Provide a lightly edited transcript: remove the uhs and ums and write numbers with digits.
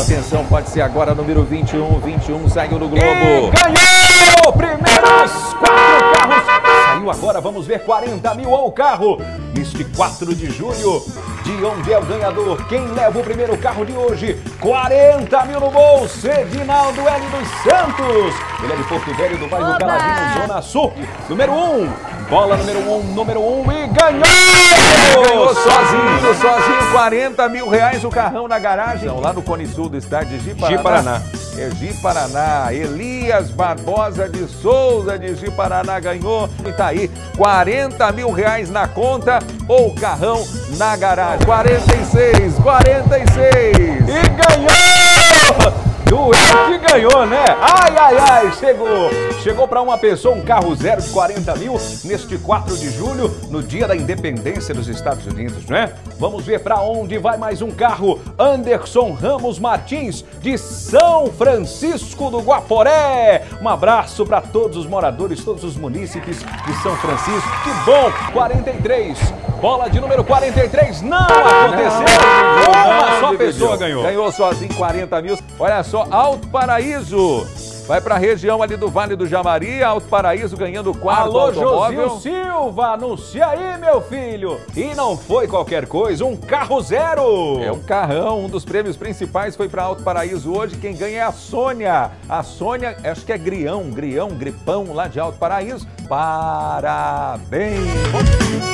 Atenção, pode ser agora número 21. 21 saiu no Globo. E ganhou! Primeiros 4 carros. Saiu agora, vamos ver 40 mil ao carro. Neste 4 de julho, de onde é o ganhador? Quem leva o primeiro carro de hoje? 40 mil no bolso, Edinaldo L. dos Santos. Ele é de Porto Velho, do bairro Caladinho, Zona Sul. Número 1, bola número 1 e ganhou! Ganhou sozinho, 40 mil reais o carrão na garagem. Lá no Cone Sul do estádio de Ji-Paraná. Ji-Paraná, Elias Barbosa de Souza de Ji-Paraná ganhou. E tá aí, 40 mil reais na conta ou carrão na garagem. 46. E ganhou! Duelo que ganhou, né? Ai, chegou para uma pessoa um carro zero de 40 mil neste 4 de julho, no dia da independência dos Estados Unidos, né? Vamos ver para onde vai mais um carro. Anderson Ramos Martins, de São Francisco do Guaporé. Um abraço para todos os moradores, todos os munícipes de São Francisco. Que bom! 43, bola de número 43, não aconteceu! Uma só pessoa ganhou. Ganhou sozinho 40 mil. Olha só, Alto Paraíso. Vai para a região ali do Vale do Jamari, Alto Paraíso ganhando 4 automóvel. Alô, Josil Silva, anuncia aí, meu filho. E não foi qualquer coisa, um carro zero. É um carrão, um dos prêmios principais foi para Alto Paraíso hoje. Quem ganha é a Sônia. A Sônia, acho que é gripão lá de Alto Paraíso. Parabéns.